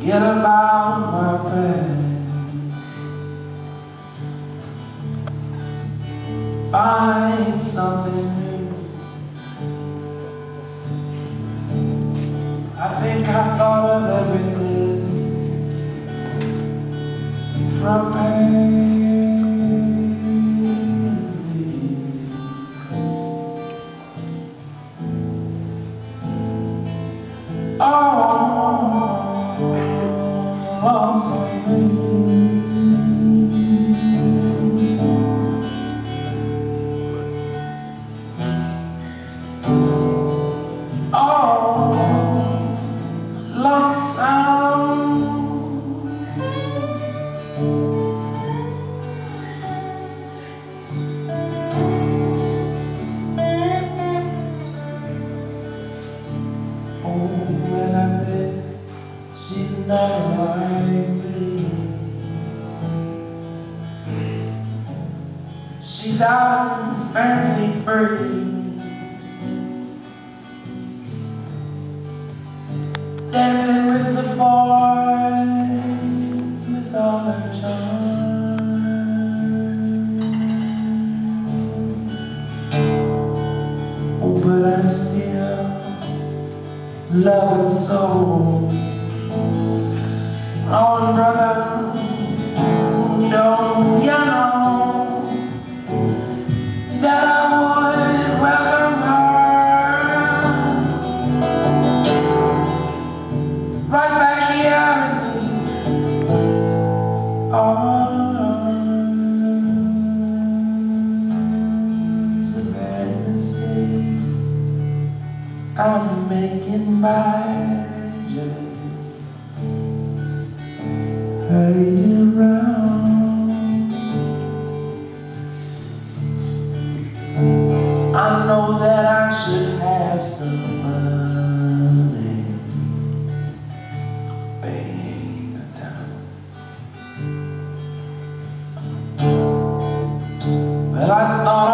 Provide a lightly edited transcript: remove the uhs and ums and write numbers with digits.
Forget about my past. Find something new. I think I thought of everything from Paisley. Oh, something. And I bet she's not like me. She's out and fancy free, dancing with the boys with all her charm. Oh, but I still love her so. Oh, brother, don't you know that I would welcome her right back here in these arms? A bad mistake I'm making by just hanging around. I know that I should have some money, bank account, but I thought